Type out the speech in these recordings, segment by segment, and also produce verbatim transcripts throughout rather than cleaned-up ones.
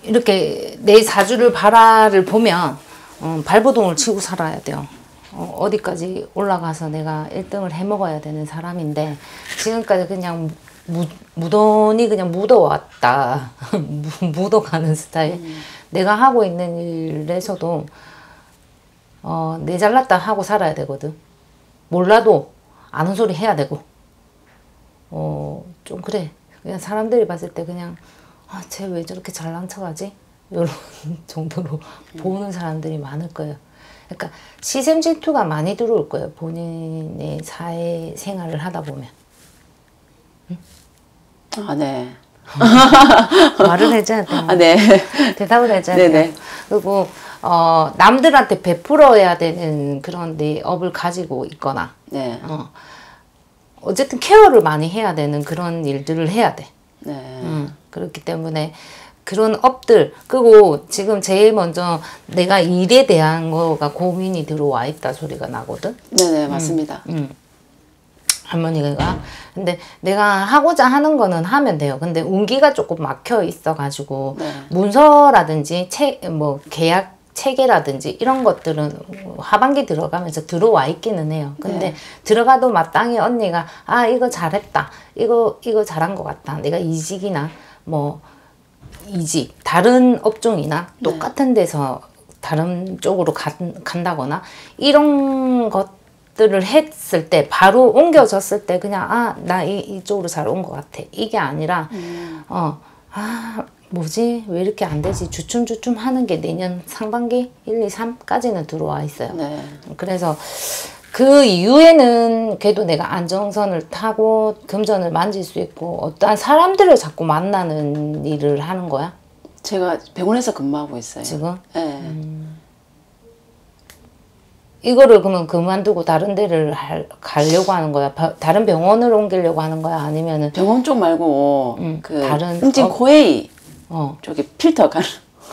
이렇게 내 사주를 발화를 보면 어, 발버둥을 치고 살아야 돼요. 어, 어디까지 올라가서 내가 일 등을 해먹어야 되는 사람인데 지금까지 그냥 무, 무던히 그냥 묻어왔다. 묻어가는 스타일. 음. 내가 하고 있는 일에서도 어, 내 잘났다 하고 살아야 되거든. 몰라도 아는 소리 해야 되고 어, 좀 그래. 그냥 사람들이 봤을 때 그냥 아, 쟤 왜 저렇게 잘난 척하지? 이런 정도로 음. 보는 사람들이 많을 거예요. 그러니까 시샘 질투가 많이 들어올 거예요. 본인의 사회 생활을 하다 보면. 응? 아, 네. 말을 해줘야 돼요. 아, 네. 대답을 해줘야 네네. 돼요. 그리고 어, 남들한테 베풀어야 되는 그런 내 업을 가지고 있거나 네. 어, 어쨌든 케어를 많이 해야 되는 그런 일들을 해야 돼. 네. 음, 그렇기 때문에 그런 업들, 그리고 지금 제일 먼저 내가 일에 대한 거가 고민이 들어와 있다 소리가 나거든. 네네, 맞습니다. 음, 음. 할머니가. 근데 내가 하고자 하는 거는 하면 돼요. 근데 운기가 조금 막혀 있어가지고 네. 문서라든지 체, 뭐 계약 체계라든지 이런 것들은 하반기 들어가면서 들어와 있기는 해요. 근데 네. 들어가도 마땅히 언니가 아 이거 잘했다, 이거 이거 잘한 것 같다, 내가 이직이나 뭐 이직 다른 업종이나 똑같은 데서 다른 쪽으로 간, 간다거나 이런 것들을 했을 때 바로 옮겨졌을 때 그냥 아 나 이쪽으로 잘 온 것 같아 이게 아니라 음. 어 아 뭐지 왜 이렇게 안 되지 주춤주춤 하는 게 내년 상반기 일, 이, 삼까지는 들어와 있어요. 네. 그래서 그 이후에는 그래도 내가 안정선을 타고 금전을 만질 수 있고 어떠한 사람들을 자꾸 만나는 일을 하는 거야? 제가 병원에서 근무하고 있어요. 지금? 네. 음. 이거를 그러면 그만두고 다른 데를 할, 가려고 하는 거야? 바, 다른 병원을 옮기려고 하는 거야? 아니면은 병원 쪽 말고 음, 그 다른 응진 코웨이 어. 저기 필터 가는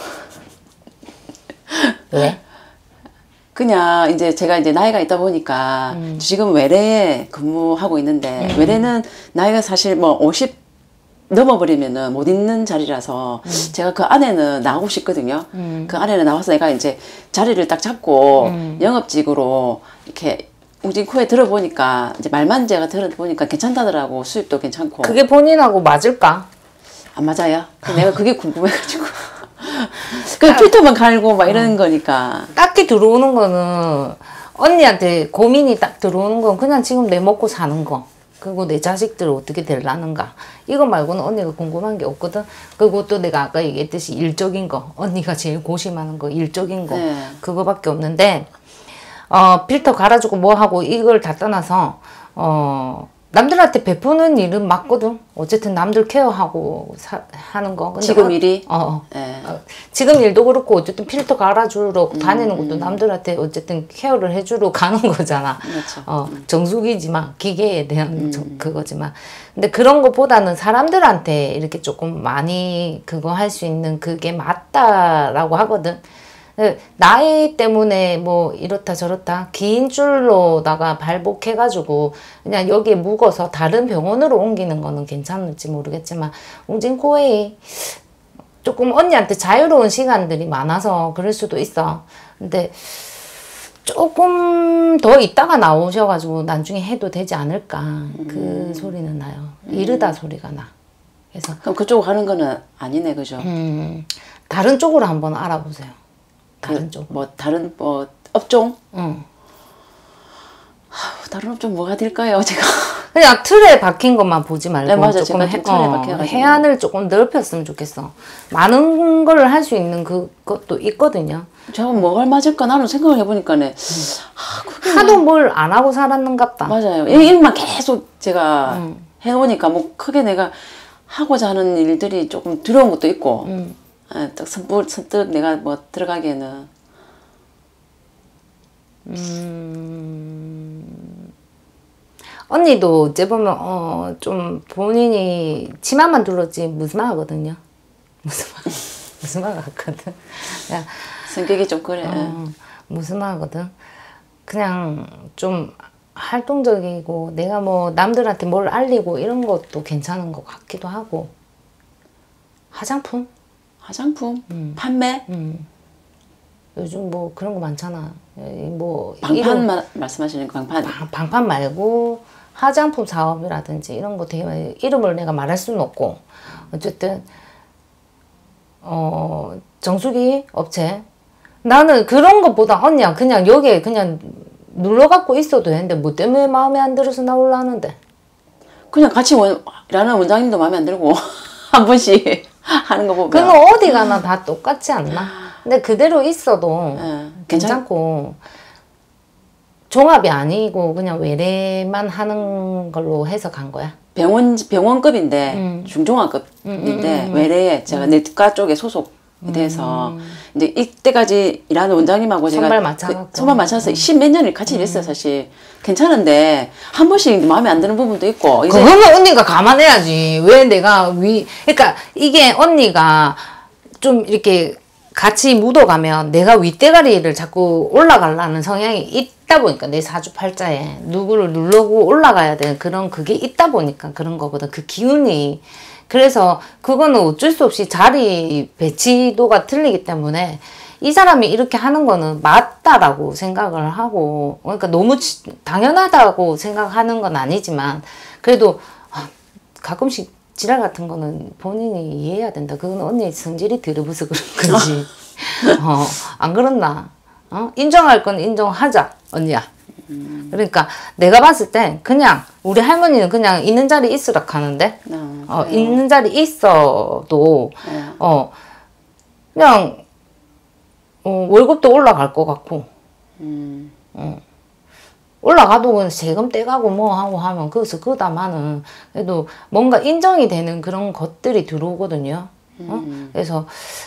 왜? 그냥 이제 제가 이제 나이가 있다 보니까 음. 지금 외래에 근무하고 있는데 음. 외래는 나이가 사실 뭐 오십 넘어버리면은 못 있는 자리라서 음. 제가 그 안에는 나가고 싶거든요. 음. 그 안에는 나와서 내가 이제 자리를 딱 잡고 음. 영업직으로 이렇게 웅진코에 들어보니까 이제 말만 제가 들어보니까 괜찮다더라고. 수입도 괜찮고. 그게 본인하고 맞을까? 안 맞아요. 내가 그게 궁금해가지고. 그 필터만 갈고 막 이러는 어. 거니까. 딱히 들어오는 거는 언니한테 고민이 딱 들어오는 건 그냥 지금 내 먹고 사는 거. 그리고 내 자식들 어떻게 되려는가. 이거 말고는 언니가 궁금한 게 없거든. 그리고 또 내가 아까 얘기했듯이 일적인 거. 언니가 제일 고심하는 거. 일적인 거. 네. 그거밖에 없는데 어, 필터 갈아주고 뭐 하고 이걸 다 떠나서 어, 남들한테 베푸는 일은 맞거든. 어쨌든 남들 케어하고 사, 하는 거. 근데 지금 어, 일이? 어, 어. 네. 어, 지금 일도 그렇고 어쨌든 필터 갈아주러 음, 다니는 것도 음. 남들한테 어쨌든 케어를 해주러 가는 거잖아. 그렇죠. 어, 정수기지만 기계에 대한 음. 정, 그거지만. 근데 그런 것보다는 사람들한테 이렇게 조금 많이 그거 할 수 있는 그게 맞다라고 하거든. 나이 때문에 뭐 이렇다 저렇다 긴 줄로다가 발복해가지고 그냥 여기에 묵어서 다른 병원으로 옮기는 거는 괜찮을지 모르겠지만 웅진코웨이 조금 언니한테 자유로운 시간들이 많아서 그럴 수도 있어. 근데 조금 더 있다가 나오셔가지고 나중에 해도 되지 않을까. 음. 그 소리는 나요. 이르다 음. 소리가 나. 그래서 그럼 그쪽으로 가는 거는 아니네, 그죠? 음, 다른 쪽으로 한번 알아보세요. 다른 그, 쪽. 뭐 다른 뭐 업종? 응. 하, 다른 업종 뭐가 될까요, 제가? 그냥 틀에 박힌 것만 보지 말고 네, 맞아. 조금 해, 틀에 어, 해안을 조금 넓혔으면 좋겠어. 많은 걸 할 수 있는 그것도 있거든요. 제가 뭐가 맞을까 나는 생각을 해보니까네. 음. 아, 하도 뭘 안 하고 살았는갑다. 맞아요. 이 일만 계속 제가 음. 해오니까 뭐 크게 내가 하고자 하는 일들이 조금 들어온 것도 있고. 음. 아, 딱 선뜻, 선뜻 내가 뭐 들어가기에는 음... 언니도 어째 보면 어, 좀 본인이 치마만 둘렀지 무스마하거든요. 무스마 무스마 같거든. 그냥 성격이 좀 그래. 어, 무스마하거든. 그냥 좀 활동적이고 내가 뭐 남들한테 뭘 알리고 이런 것도 괜찮은 것 같기도 하고 화장품? 화장품? 음. 판매? 음. 요즘 뭐 그런 거 많잖아. 뭐 방판 이런, 마, 말씀하시는 거 방판? 방, 방판 말고 화장품 사업이라든지 이런 거 되게 많이, 이름을 내가 말할 수는 없고 어쨌든 어 정수기 업체 나는 그런 것보다 언니야 그냥 여기에 그냥 눌러 갖고 있어도 되는데 뭐 때문에 마음에 안 들어서 나올라는데 그냥 같이 원, 일하는 원장님도 마음에 안 들고 한 번씩 하는 거 보면 그거 어디 가나 다 똑같지 않나? 근데 그대로 있어도 네, 괜찮고 종합이 아니고 그냥 외래만 하는 걸로 해서 간 거야. 병원 병원급인데 음. 중종합급인데 음, 음, 음, 외래에 제가 내과 쪽에 소속이 돼서 음. 이제 이때까지 일하는 원장님하고 제가 손발 맞춰갖고. 그, 손발 맞춰서 십몇 년을 같이 일했어요. 사실 괜찮은데 한 번씩 마음에 안 드는 부분도 있고 이제 그거는 언니가 감안해야지. 왜 내가 위 그러니까 이게 언니가 좀 이렇게 같이 묻어가면 내가 윗대가리를 자꾸 올라가려는 성향이 있다 보니까 내 사주팔자에 누구를 누르고 올라가야 되는 그런 그게 있다 보니까 그런 거거든. 그 기운이. 그래서 그거는 어쩔 수 없이 자리 배치도가 틀리기 때문에 이 사람이 이렇게 하는 거는 맞다라고 생각을 하고 그러니까 너무 지, 당연하다고 생각하는 건 아니지만 그래도 아, 가끔씩 지랄 같은 거는 본인이 이해해야 된다. 그건 언니 성질이 더러워서 그런 거지. 어, 안 그렇나? 어? 인정할 건 인정하자, 언니야. 음. 그러니까 내가 봤을 때 그냥 우리 할머니는 그냥 있는 자리 있으라 하는데 어, 어, 있는 자리 있어도 네. 어, 그냥 어, 월급도 올라갈 것 같고 음. 어. 올라가도 그냥 세금 떼가고 뭐 하고 하면 그래서 그다마는 그래도 뭔가 인정이 되는 그런 것들이 들어오거든요. 어? 음. 그래서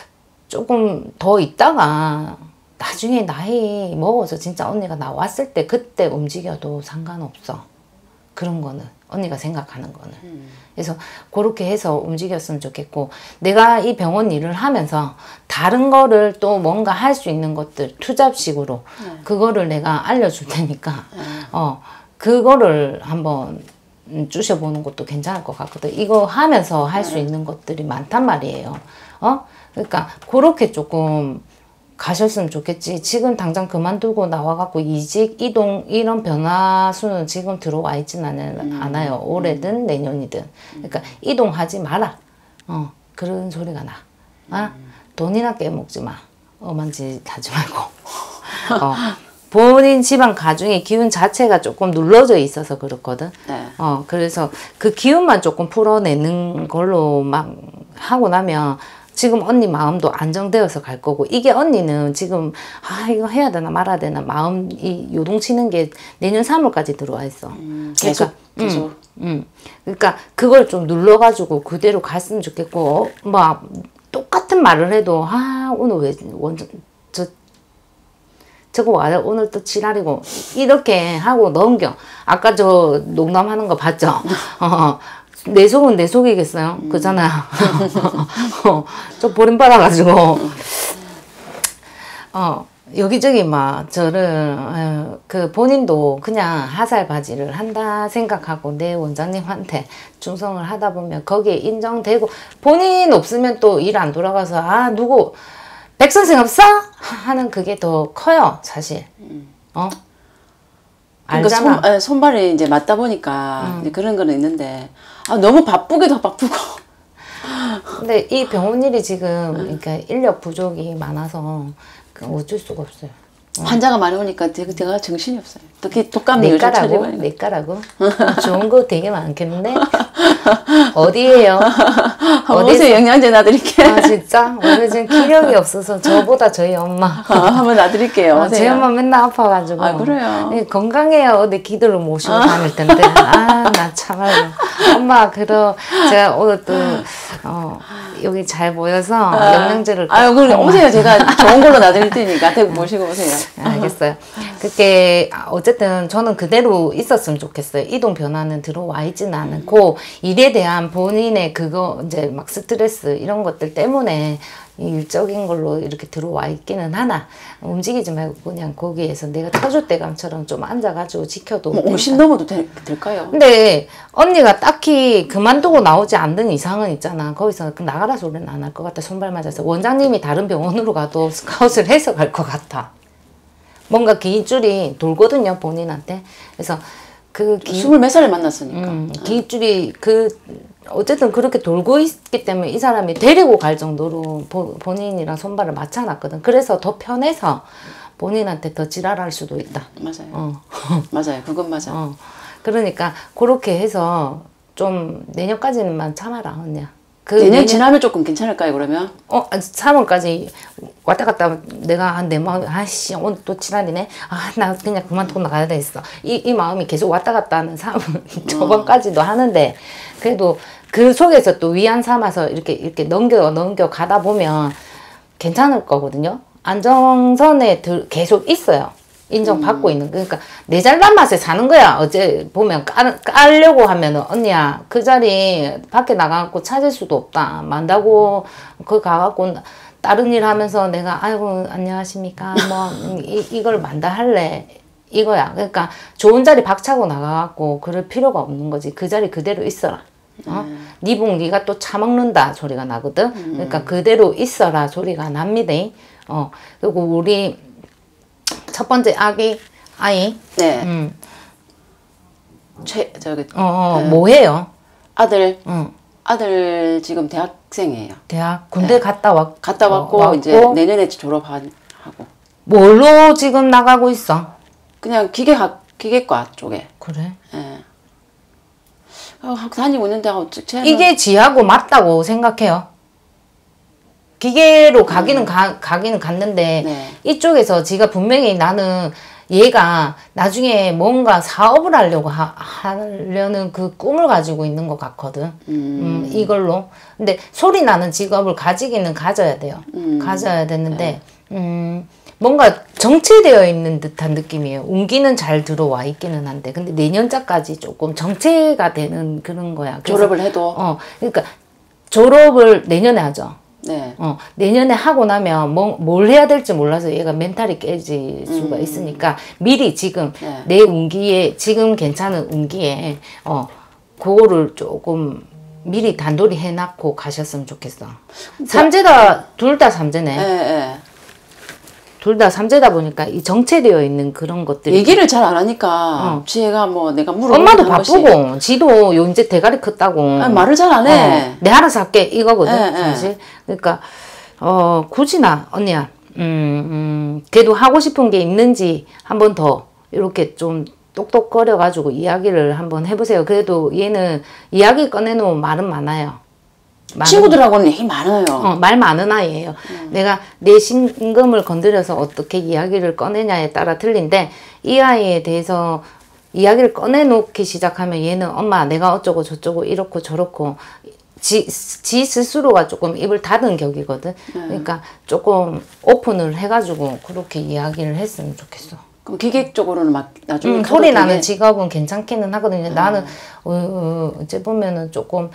조금 더 있다가 나중에 나이 먹어서 진짜 언니가 나왔을 때 그때 움직여도 상관없어. 그런 거는 언니가 생각하는 거는. 음. 그래서 그렇게 해서 움직였으면 좋겠고 내가 이 병원 일을 하면서 다른 거를 또 뭔가 할 수 있는 것들 투잡식으로 네. 그거를 내가 알려줄 테니까 네. 어 그거를 한번 주셔보는 것도 괜찮을 것 같거든. 이거 하면서 할 수 네. 있는 것들이 많단 말이에요. 어 그러니까 그렇게 조금 가셨으면 좋겠지. 지금 당장 그만두고 나와갖고 이직, 이동 이런 변화수는 지금 들어와 있진 않, 음. 않아요. 올해든 음. 내년이든. 그러니까 음. 이동하지 마라. 어 그런 소리가 나. 아 음. 돈이나 깨먹지 마. 엄한 짓 하지 말고. 어, 본인 집안 가중의 기운 자체가 조금 눌러져 있어서 그렇거든. 네. 어 그래서 그 기운만 조금 풀어내는 걸로 막 하고 나면 지금 언니 마음도 안정되어서 갈 거고 이게 언니는 지금 아 이거 해야 되나 말아야 되나 마음이 요동치는 게 내년 삼월까지 들어와 있어. 음, 계속 그러니까, 계속. 음, 음. 그러니까 그걸 좀 눌러가지고 그대로 갔으면 좋겠고 어, 뭐 똑같은 말을 해도 아 오늘 왜 완전 저 저거 와 오늘 또 지랄이고 이렇게 하고 넘겨. 아까 저 농담하는 거 봤죠? 어. 내 속은 내 속이겠어요? 음. 그잖아요. 어, 저 버림받아가지고, 어, 여기저기 막 저를, 어, 그 본인도 그냥 하살바지를 한다 생각하고 내 원장님한테 충성을 하다 보면 거기에 인정되고, 본인 없으면 또 일 안 돌아가서, 아, 누구, 백선생 없어? 하는 그게 더 커요, 사실. 어? 그러니까 손, 손발이 이제 맞다 보니까 음. 이제 그런 거는 있는데, 아, 너무 바쁘기도 바쁘고. 근데 이 병원 일이 지금 그러니까 인력 부족이 많아서 어쩔 수가 없어요. 환자가 많이 오니까 제가 정신이 없어요. 특히 독감이 요즘 내과라고? 내과라고? 좋은 거 되게 많겠는데? 어디에요? 한번 오세요. 영양제 놔드릴게요. 아 진짜? 오늘 지금 기력이 없어서 저보다 저희 엄마. 아, 한번 놔드릴게요. 아, 저희 엄마 맨날 아파가지고. 아 그래요? 건강해야 어디 기도를 모시고 아. 다닐 텐데. 아 나 참아요. 엄마 그러 제가 오늘 또 어, 여기 잘 모여서 아. 영양제를. 아유 그럼 오세요. 제가 좋은 걸로 놔드릴 테니까 대구 모시고 오세요. 알겠어요. 그게 어쨌든 저는 그대로 있었으면 좋겠어요. 이동 변화는 들어와 있지는 않고 일에 대한 본인의 그거 이제 막 스트레스 이런 것들 때문에 일적인 걸로 이렇게 들어와 있기는 하나 움직이지 말고 그냥 거기에서 내가 터줏대감처럼 좀 앉아가지고 지켜도 뭐 오십 넘어도 되, 될까요? 근데 언니가 딱히 그만두고 나오지 않는 이상은 있잖아. 거기서 나가 나가라 소리는 안 할 것 같아. 손발 맞아서. 원장님이 다른 병원으로 가도 스카웃을 해서 갈 것 같아. 뭔가 기입줄이 돌거든요, 본인한테. 그래서 그 기... 스물 몇 살에 만났으니까. 음, 기입줄이 그 어쨌든 그렇게 돌고 있기 때문에 이 사람이 데리고 갈 정도로 보, 본인이랑 손발을 맞춰놨거든. 그래서 더 편해서 본인한테 더 지랄할 수도 있다. 맞아요. 어. 맞아요. 그건 맞아. 어. 그러니까 그렇게 해서 좀 내년까지만 참아라, 언니야. 그 내년, 내년 지나면 조금 괜찮을까요, 그러면? 어, 삼월까지 왔다 갔다 내가 한 내 마음이, 아씨, 오늘 또 지랄이네. 아, 나 그냥 그만두고 나가야 되겠어. 이, 이 마음이 계속 왔다 갔다 하는 삼월 저번까지도 하는데, 그래도 그 속에서 또 위안 삼아서 이렇게, 이렇게 넘겨, 넘겨 가다 보면 괜찮을 거거든요. 안정선에 들, 계속 있어요. 인정받고 음. 있는. 그러니까 내 잘난 맛에 사는 거야. 어제 보면 깔, 깔려고 하면은 언니야 그 자리 밖에 나가갖고 찾을 수도 없다. 만다고 그 가갖고 다른 일 하면서 내가 아이고 안녕하십니까 뭐 이, 이걸 만다 할래 이거야. 그러니까 좋은 자리 박차고 나가갖고 그럴 필요가 없는 거지. 그 자리 그대로 있어라. 어? 음. 네 복 네가 또 차먹는다 소리가 나거든. 음. 그러니까 그대로 있어라 소리가 납니다. 어 그리고 우리 첫 번째 아기 아이 네. 음. 최 저기 어, 어 그 뭐해요? 아들 응. 아들 지금 대학생이에요. 대학 군대 네. 갔다 왔 갔다 왔고, 어, 이제 내년에 졸업하고. 뭘로 지금 나가고 있어? 그냥 기계학 기계과 쪽에. 그래? 예. 어, 다니고 있는데 쟤는... 이게 지하고 맞다고 생각해요. 기계로 가기는 음. 가, 가기는 갔는데 네. 이쪽에서 지가 분명히 나는 얘가 나중에 뭔가 사업을 하려고 하, 하려는 그 꿈을 가지고 있는 것 같거든. 음. 음, 이걸로. 근데 소리 나는 직업을 가지기는 가져야 돼요. 음. 가져야 되는데 네. 음, 뭔가 정체되어 있는 듯한 느낌이에요. 운기는 잘 들어와 있기는 한데 근데 내년자까지 조금 정체가 되는 그런 거야. 그래서, 졸업을 해도? 어, 그러니까 졸업을 내년에 하죠. 네. 어, 내년에 하고 나면 뭐, 뭘 해야 될지 몰라서 얘가 멘탈이 깨질 수가 음. 있으니까 미리 지금 네. 내 운기에 지금 괜찮은 운기에 어 그거를 조금 미리 단돌이 해놨고 가셨으면 좋겠어. 삼재다 둘 다 삼재네. 네, 네. 둘 다 삼재다 보니까 이 정체되어 있는 그런 것들이 얘기를 잘 안 하니까 어. 지혜가 뭐 내가 물어보는 엄마도 바쁘고 것이. 지도 요 이제 대가리 컸다고 아니, 말을 잘 안 해. 어, 내 알아서 할게 이거거든 에, 사실. 에. 그러니까 어 굳이 나 언니야 음, 음 걔도 하고 싶은 게 있는지 한번 더 이렇게 좀 똑똑거려 가지고 이야기를 한번 해보세요. 그래도 얘는 이야기 꺼내놓으면 말은 많아요. 친구들하고는 얘기 많아요. 어, 말 많은 아이예요. 음. 내가 내 심금을 건드려서 어떻게 이야기를 꺼내냐에 따라 틀린데 이 아이에 대해서 이야기를 꺼내놓기 시작하면 얘는 엄마 내가 어쩌고 저쩌고 이렇고 저렇고 지, 지 스스로가 조금 입을 닫은 격이거든. 음. 그러니까 조금 오픈을 해가지고 그렇게 이야기를 했으면 좋겠어. 그럼 기계 쪽으로는 막 나중에 음, 소리 나는 직업은 괜찮기는 하거든요. 음. 나는 어, 어, 어째 보면은 조금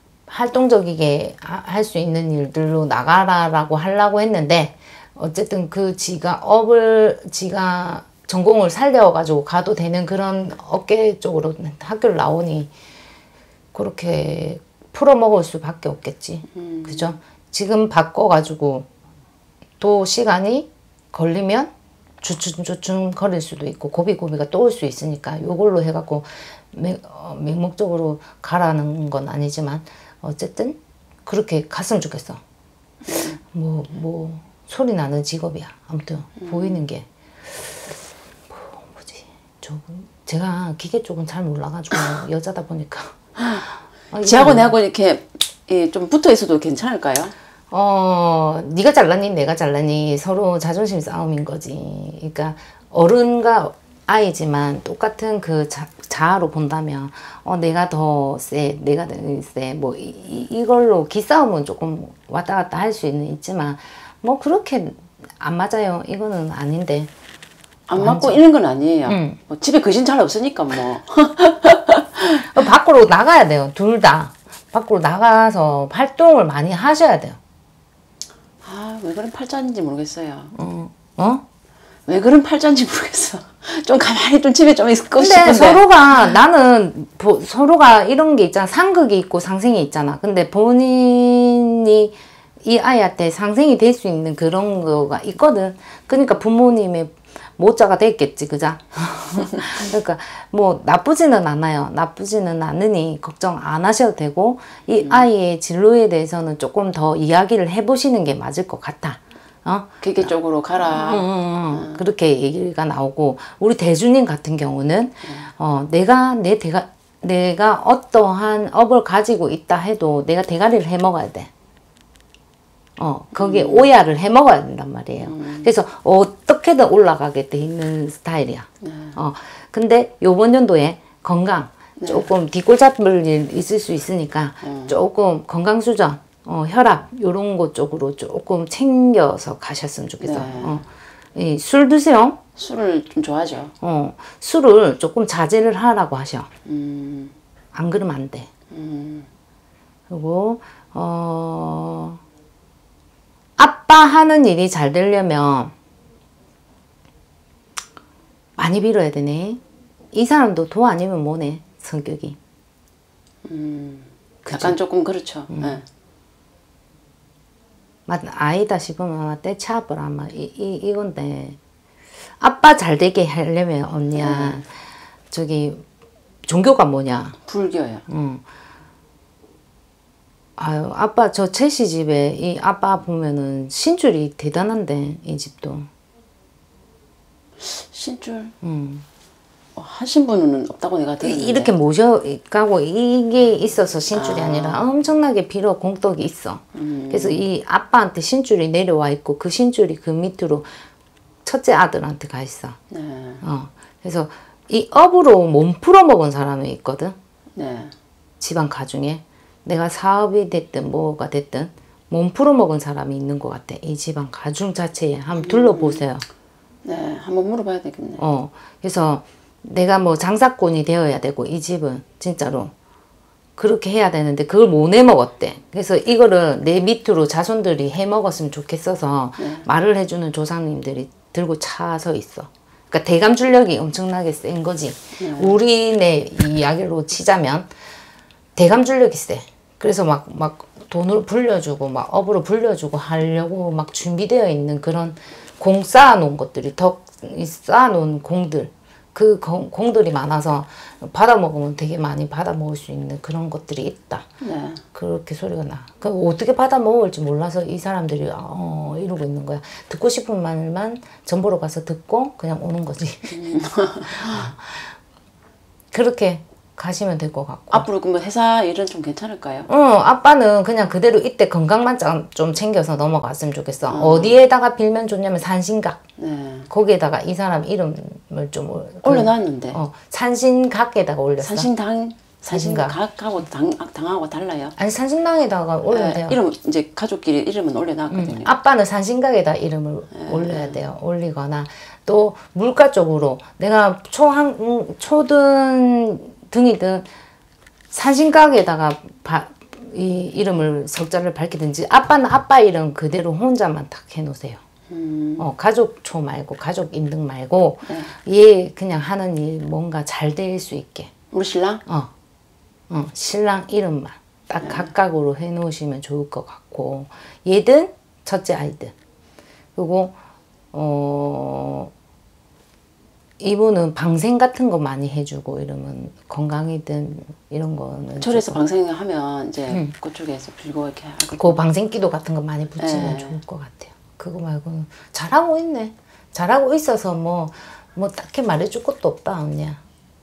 활동적이게 할 수 있는 일들로 나가라라고 하려고 했는데 어쨌든 그 지가 업을 지가 전공을 살려가지고 가도 되는 그런 업계 쪽으로 학교를 나오니 그렇게 풀어먹을 수밖에 없겠지. 음. 그죠? 지금 바꿔가지고 또 시간이 걸리면 주춤주춤 거릴 수도 있고 고비고비가 또 올 수 있으니까 요걸로 해갖고 맹, 어, 맹목적으로 가라는 건 아니지만 어쨌든 그렇게 갔으면 좋겠어. 음. 뭐, 뭐 소리 나는 직업이야. 아무튼 음. 보이는 게 뭐, 뭐지? 조금 제가 기계 쪽은 잘 몰라가지고 여자다 보니까 아, 지하고 내하고 이렇게 예, 좀 붙어 있어도 괜찮을까요? 어, 네가 잘났니 내가 잘났니 서로 자존심 싸움인 거지. 그러니까 어른과 아이지만 똑같은 그 자, 자아로 본다면 어 내가 더 세, 내가 더 세, 뭐 이, 이걸로 기싸움은 조금 왔다 갔다 할 수는 있지만 뭐 그렇게 안 맞아요. 이거는 아닌데. 안 완전. 맞고 있는 건 아니에요. 응. 뭐 집에 거진 잘 없으니까 뭐. 밖으로 나가야 돼요. 둘 다. 밖으로 나가서 활동을 많이 하셔야 돼요. 아, 왜 그런 팔자인지 모르겠어요. 어? 어? 왜 그런 팔자인지 모르겠어. 좀 가만히 좀 집에 좀 있고 근데 싶은데. 서로가 나는 보, 서로가 이런 게 있잖아. 상극이 있고 상생이 있잖아. 근데 본인 기운이 이 아이한테 상생이 될 수 있는 그런 거가 있거든. 그러니까 부모님의 모자가 됐겠지, 그자? 그러니까 뭐 나쁘지는 않아요. 나쁘지는 않으니 걱정 안 하셔도 되고 이 음. 아이의 진로에 대해서는 조금 더 이야기를 해보시는 게 맞을 것 같아. 어? 기계 쪽으로 가라. 음, 음, 음. 그렇게 얘기가 나오고 우리 대주님 같은 경우는 음. 어, 내가 내 대가 내가 어떠한 업을 가지고 있다 해도 내가 대가리를 해 먹어야 돼. 어, 거기에 음. 오야를 해 먹어야 된단 말이에요. 음. 그래서 어떻게든 올라가게 돼 있는 스타일이야. 네. 어, 근데 요번 연도에 건강, 네. 조금 뒷골 잡을 일 있을 수 있으니까 음. 조금 건강수전, 어, 혈압, 요런 것 쪽으로 조금 챙겨서 가셨으면 좋겠어. 네. 어, 이, 술 드세요? 술을 좀 좋아하죠. 어, 술을 조금 자제를 하라고 하셔. 음. 안 그러면 안 돼. 음. 그리고, 어, 아빠 하는 일이 잘 되려면 많이 빌어야 되네. 이 사람도 도 아니면 뭐네, 성격이. 음, 약간 조금 그렇죠. 음. 네. 맞, 아이다 싶으면 아마 떼차버라 아마 이, 이, 이건데 아빠 잘 되게 하려면 언니야 네. 저기 종교가 뭐냐? 불교요. 응. 아유, 아빠, 저 채씨 집에, 이 아빠 보면은 신줄이 대단한데, 이 집도. 신줄? 응. 어, 하신 분은 없다고 내가 들었는데. 이렇게 모셔가고, 이게 있어서 신줄이 아. 아니라 엄청나게 빌어 공덕이 있어. 음. 그래서 이 아빠한테 신줄이 내려와 있고, 그 신줄이 그 밑으로 첫째 아들한테 가 있어. 네. 어. 그래서 이 업으로 몸 풀어먹은 사람이 있거든. 네. 집안 가중에. 내가 사업이 됐든 뭐가 됐든 몸 풀어먹은 사람이 있는 것 같아. 이 집안 가중 자체에 한번 둘러보세요. 네, 한번 물어봐야 되겠네. 어, 그래서 내가 뭐 장사꾼이 되어야 되고 이 집은 진짜로 그렇게 해야 되는데 그걸 못 해먹었대. 그래서 이거를 내 밑으로 자손들이 해먹었으면 좋겠어서 네. 말을 해주는 조상님들이 들고 차서 있어. 그러니까 대감 줄력이 엄청나게 센 거지. 네. 우리네 이야기로 치자면 대감 줄력이 세. 그래서 막, 막 돈으로 불려주고, 막 업으로 불려주고 하려고 막 준비되어 있는 그런 공 쌓아놓은 것들이, 덕 쌓아놓은 공들, 그 공, 공들이 많아서 받아먹으면 되게 많이 받아먹을 수 있는 그런 것들이 있다. 네. 그렇게 소리가 나. 그 어떻게 받아먹을지 몰라서 이 사람들이 어, 이러고 있는 거야. 듣고 싶은 말만 전보러 가서 듣고 그냥 오는 거지. 음. 그렇게 가시면 될 것 같고. 앞으로 그러면 회사 일은 좀 괜찮을까요? 어, 아빠는 그냥 그대로 이때 건강만 좀 챙겨서 넘어갔으면 좋겠어. 어. 어디에다가 빌면 좋냐면 산신각. 네. 거기에다가 이 사람 이름을 좀 올려놨는데. 어, 산신각에다가 올렸어. 산신당. 산신각. 산신각하고 당, 당하고 달라요? 아니 산신당에다가 올려야 네, 돼요. 이름 이제 가족끼리 이름은 올려놨거든요. 음, 아빠는 산신각에다 이름을 네. 올려야 돼요. 올리거나 또 물가 쪽으로 내가 초한 음, 초등 등이든 산신각에다가 바, 이 이름을 석자를 밝히든지 아빠는 아빠 이름 그대로 혼자만 딱 해놓으세요. 음. 어, 가족초 말고 가족 인등 말고 네. 얘 그냥 하는 일 뭔가 잘 될 수 있게. 우리 신랑? 어, 어 신랑 이름만 딱 네. 각각으로 해놓으시면 좋을 것 같고 얘든 첫째 아이든 그리고 어. 이분은 방생 같은 거 많이 해주고 이러면 건강이든 이런 거는 절에서 방생하면 이제 응. 그쪽에서 빌고 이렇게 하겠구나. 그 방생기도 같은 거 많이 붙이면 네. 좋을 것 같아요. 그거 말고는 잘하고 있네. 잘하고 있어서 뭐, 뭐 딱히 말해줄 것도 없다 언니야.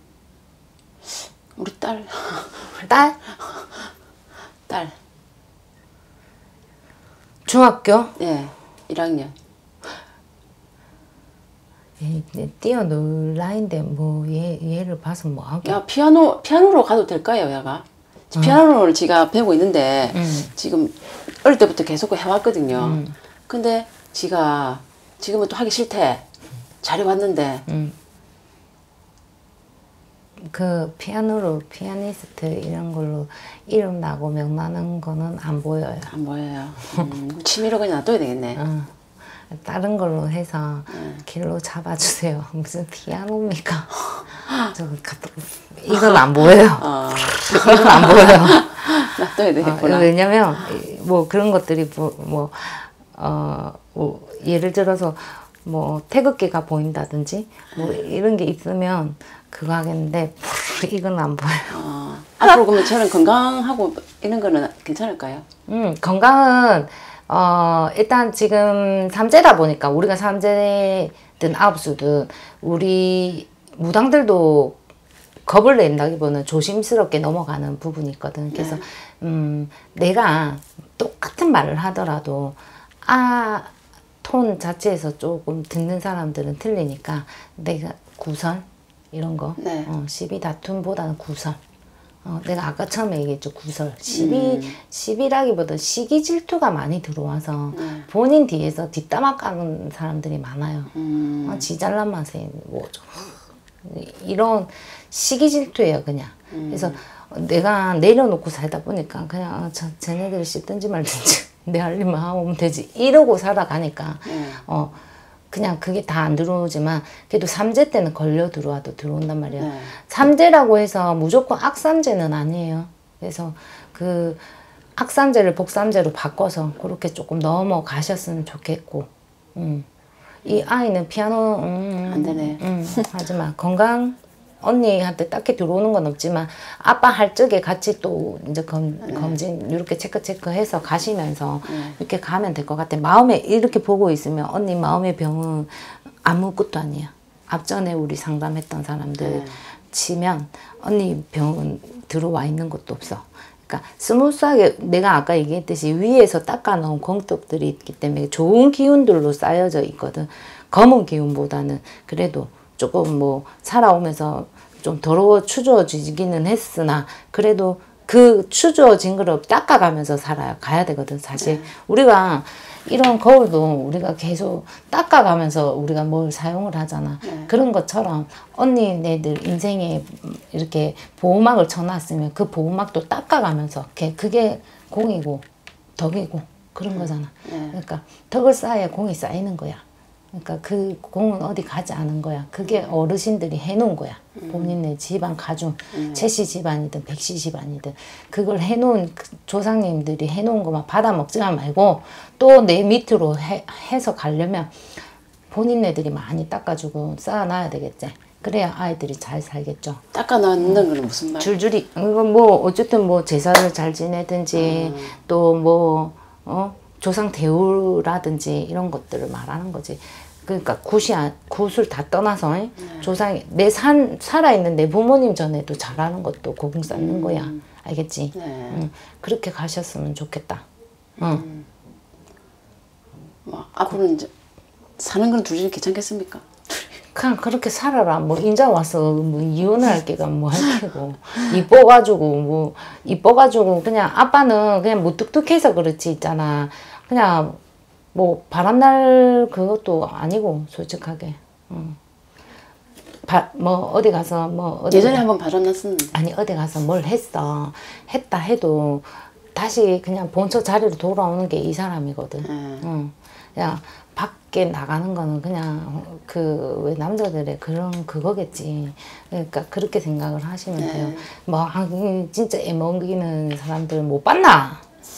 우리 딸. 딸? 딸. 중학교? 네. 일 학년. 뛰어놀 나이인데 뭐 얘, 얘를 봐서 뭐 하게. 야 피아노 피아노로 가도 될까요 얘가? 응. 피아노를 지가 배우고 있는데 응. 지금 어릴 때부터 계속 해왔거든요. 응. 근데 지가 지금은 또 하기 싫대. 잘해왔는데. 응. 그 피아노로 피아니스트 이런 걸로 이름 나고 명 나는 거는 안 보여요. 안 보여요. 음, 취미로 그냥 놔둬야 되겠네. 응. 다른 걸로 해서 네. 길로 잡아주세요. 무슨 피아노입니까? 저 이건 안 보여요. 어. 이건 안 보여요. 놔둬야 되겠구나. 어, 왜냐면 뭐 그런 것들이 뭐, 뭐, 어, 뭐 예를 들어서 뭐 태극기가 보인다든지 뭐 이런 게 있으면 그거 하겠는데 이건 안 보여요. 어, 앞으로 그러면 저는 건강하고 이런 거는 괜찮을까요? 음, 건강은 어, 일단 지금 삼재다 보니까 우리가 삼재든 아홉수든 우리 무당들도 겁을 낸다기보다는 조심스럽게 넘어가는 부분이 있거든. 그래서 네. 음, 내가 똑같은 말을 하더라도 아, 톤 자체에서 조금 듣는 사람들은 틀리니까 내가 구설 이런 거 네. 어, 시비 다툼보다는 구설. 어, 내가 아까 처음에 얘기했죠. 구설. 시비, 음. 시비라기보다 시기 질투가 많이 들어와서 네. 본인 뒤에서 뒷담화 까는 사람들이 많아요. 음. 어, 지 잘난 맛에 뭐 이런 시기 질투예요, 그냥. 음. 그래서 내가 내려놓고 살다 보니까 그냥 아, 저, 쟤네들이 씹든지 말든지 내 할 일만 하면 되지 이러고 살아가니까 음. 어 그냥 그게 다 안 들어오지만 그래도 삼재 때는 걸려 들어와도 들어온단 말이야. 네. 삼재라고 해서 무조건 악삼재는 아니에요. 그래서 그 악삼재를 복삼재로 바꿔서 그렇게 조금 넘어가셨으면 좋겠고 음. 이 아이는 피아노 음, 안 되네. 음, 하지마. 건강 언니한테 딱히 들어오는 건 없지만 아빠 할 적에 같이 또 이제 검, 네. 검진 이렇게 체크 체크해서 가시면서 네. 이렇게 가면 될 것 같아. 마음에 이렇게 보고 있으면 언니 마음의 병은 아무것도 아니야. 앞전에 우리 상담했던 사람들 네. 치면 언니 병은 들어와 있는 것도 없어. 그러니까 스무스하게 내가 아까 얘기했듯이 위에서 닦아놓은 공떡들이 있기 때문에 좋은 기운들로 쌓여져 있거든. 검은 기운보다는 그래도 조금 뭐 살아오면서 좀 더러워 추저지기는 했으나 그래도 그 추저진 거를 닦아가면서 살아야 가야 되거든 사실. 네. 우리가 이런 거울도 우리가 계속 닦아가면서 우리가 뭘 사용을 하잖아. 네. 그런 것처럼 언니네들 인생에 이렇게 보호막을 쳐놨으면 그 보호막도 닦아가면서 그게 공이고 덕이고 그런 거잖아. 네. 그러니까 덕을 쌓아야 공이 쌓이는 거야. 그러니까 그 공은 어디 가지 않은 거야. 그게 어르신들이 해놓은 거야. 본인의 집안 가중, 음. 최씨 집안이든 백씨 집안이든 그걸 해놓은 조상님들이 해놓은 것만 받아 먹지만 말고 또 내 밑으로 해, 해서 가려면 본인네들이 많이 닦아주고 쌓아놔야 되겠지. 그래야 아이들이 잘 살겠죠. 닦아놓는 건 무슨 말? 줄줄이. 이건 뭐 어쨌든 뭐 제사를 잘 지내든지 음. 또 뭐 어? 조상 대우라든지 이런 것들을 말하는 거지. 그러니까 굿이, 굿을 다 떠나서 네. 조상이 내 산, 살아있는 내 부모님 전에도 잘하는 것도 고궁 쌓는 음. 거야. 알겠지? 네. 응. 그렇게 가셨으면 좋겠다. 응. 음. 뭐, 앞으로는 이제 사는 건 둘이 괜찮겠습니까? 그냥 그렇게 살아라. 뭐 인자 와서 뭐 이혼을 할 게가 뭐 할 게고 이뻐가지고 뭐 이뻐가지고 그냥 아빠는 그냥 무뚝뚝해서 그렇지 있잖아. 그냥 뭐 바람날 그것도 아니고 솔직하게. 응. 바, 뭐 어디 가서 뭐 어디 예전에 한번 바람났었는데 아니 어디 가서 뭘 했어 했다 해도 다시 그냥 본처 자리로 돌아오는 게 이 사람이거든. 음. 응. 그냥 밖에 나가는 거는 그냥 그 왜 남자들의 그런 그거겠지. 그러니까 그렇게 생각을 하시면 네. 돼요. 뭐 아, 진짜 애먹이는 사람들 못 봤나?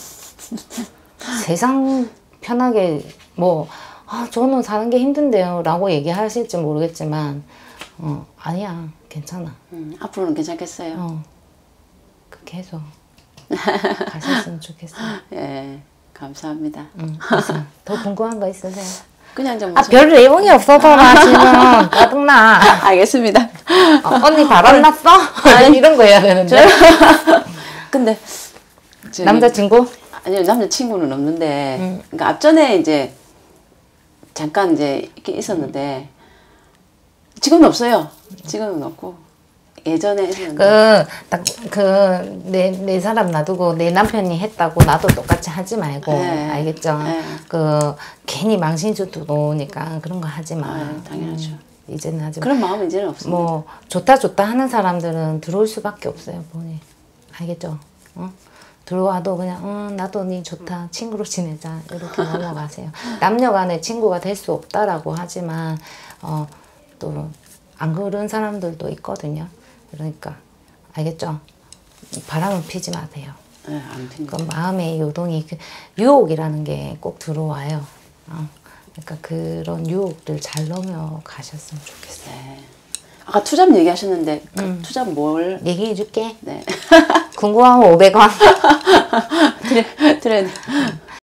세상 편하게 뭐 아, 저는 사는 게 힘든데요 라고 얘기하실지 모르겠지만 어, 아니야 괜찮아. 음, 앞으로는 괜찮겠어요? 어, 그렇게 해서 가셨으면 좋겠어요. 예, 감사합니다. 응, 더 궁금한 거 있으세요? 그냥 좀 아, 별 내용이 없어서라 지금 짜증나. 알겠습니다. 어, 언니 바람났어? 아니 이런 거 해야 되는데. 근데 저기, 남자친구? 아니요, 남자친구는 없는데 음. 그러니까 앞전에 이제 잠깐 이제 이렇게 있었는데 지금은 없어요. 지금은 없고 예전에 했는데 그 딱 그 내 내 사람 놔두고 내 남편이 했다고 나도 똑같이 하지 말고 네. 알겠죠? 네. 그 괜히 망신주도 놓으니까 그런 거 하지 마. 아, 당연하죠. 음, 이제는 하지 마. 그런 마음은 이제는 없습니다. 뭐 좋다 좋다 하는 사람들은 들어올 수밖에 없어요, 보니. 알겠죠? 어? 들어와도 그냥 응, 나도 니 좋다 친구로 지내자 이렇게 넘어가세요. 남녀간에 친구가 될 수 없다라고 하지만 어, 또 안 그런 사람들도 있거든요. 그러니까 알겠죠? 바람은 피지 마세요. 네, 안 핍니다. 그 마음의 요동이 그 유혹이라는 게 꼭 들어와요. 어. 그러니까 그런 유혹들 잘 넘어가셨으면 좋겠어요. 네. 아까 투잡 얘기하셨는데 그 음. 투잡 뭘? 얘기해 줄게. 네. 궁금하면 오백 원. 트레, 트레,